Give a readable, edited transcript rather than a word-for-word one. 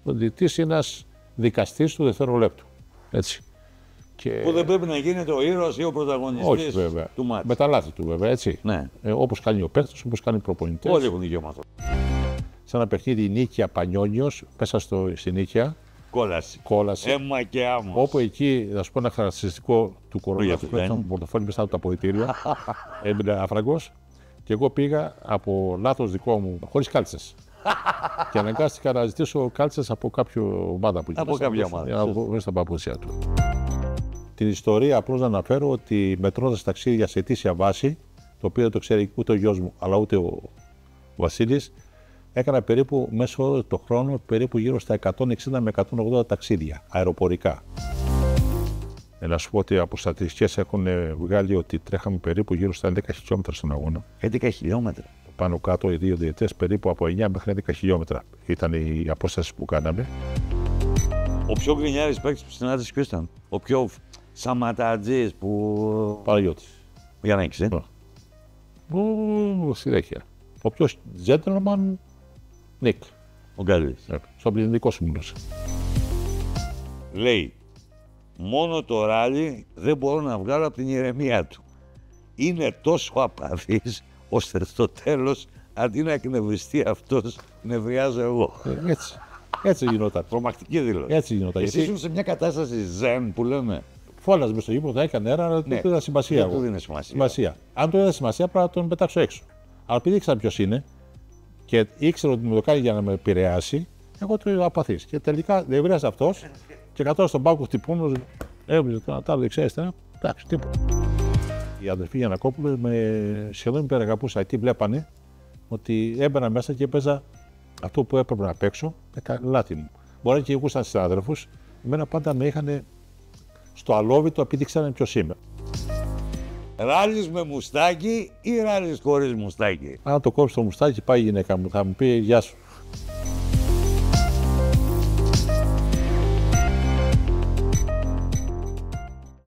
Ο διαιτητής είναι ένας δικαστής του δευτερολέπτου. Έτσι. Και... Που δεν πρέπει να γίνεται ο ήρωας ή ο πρωταγωνιστής του μάτς. Με τα λάθη του βέβαια, έτσι. Ναι. Όπως κάνει ο παίκτης, όπως κάνει οι προπονητές. Όλοι έχουν δικαίωμα. Σε ένα παιχνίδι η Νίκαια Πανιόνιος, πέσα στη Νίκαια. Κόλασε. Έμα και άμα. Όπου εκεί, να σου πω ένα χαρακτηριστικό του κορονοϊού, το πορτοφόλι μέσα από το αποδυτήριο, έμεινε άφραγκος και εγώ πήγα από λάθος δικό μου, χωρίς κάλτσες. Και αναγκάστηκα να ζητήσω κάλτσες από κάποιο ομάδα που από κάποια ομάδα. Μέσα στα παπούτσια του. Την ιστορία απλώς να αναφέρω ότι μετρώντας ταξίδια σε αιτήσια βάση, το οποίο δεν το ξέρει ούτε ο γιος μου αλλά ούτε ο Βασίλης, έκανα περίπου μέσω το χρόνο περίπου γύρω στα 160 με 180 ταξίδια αεροπορικά. Να σου πω ότι από στατιστικές έχουν βγάλει ότι τρέχαμε περίπου γύρω στα 10 χιλιόμετρα στον αγώνα. 11 χιλιόμετρα. Πάνω κάτω οι δύο διαιτές περίπου από 9 μέχρι 10 χιλιόμετρα ήταν η απόσταση που κάναμε. Ο πιο γκρινιάρης παίκτης που συνάντησε ποιος ήταν? Ο πιο σαματατζής που... Παναγιώτης. Για να έχεις, συνέχεια. Ο πιο gentleman, Νίκ. Ο Γκάλης. Στον πληθυντικό σου μιλούσε. Λέει, μόνο το ράλι δεν μπορώ να βγάλω από την ηρεμία του. Είναι τόσο απαθής, ώστε στο τέλος, αντί να εκνευριστεί αυτός, νευριάζω εγώ. Έτσι γινόταν. Τρομακτική δήλωση. Έτσι γινόταν. Εσύ ήσουν σε μια κατάσταση ζεν που λέμε. Φώναζε στο γήπεδο, έκανε αέρα, αλλά δεν του έδινε σημασία. Δεν του δίνει σημασία. Αν του έδινε σημασία, πρέπει να τον πετάξω έξω. Αλλά επειδή ήξερα ποιο είναι και ήξερα ότι μου το κάνει για να με επηρεάσει, εγώ το απαθής. Και τελικά νευρίασε αυτό και κατώνα στον πάγκο χτυπούμενο, έβριζε τον Ατάλο δεξιά-αριστερά. Εντάξει, τίποτα. Η αδερφή Γιαννακόπουλο σχεδόν με υπεραγαπούσα. Εκεί βλέπανε ότι έμπαινα μέσα και έπαιζα αυτό που έπρεπε να παίξω με τα λάθη μου. Μπορεί και ηγούσαν συνάδελφους, εμένα πάντα με είχαν στο αλόβητο επειδή ξέρανε ποιος είμαι. Ράλις με μουστάκι ή ράλις χωρίς μουστάκι? Αν το κόψει το μουστάκι, πάει η γυναίκα μου, θα μου πει γεια σου.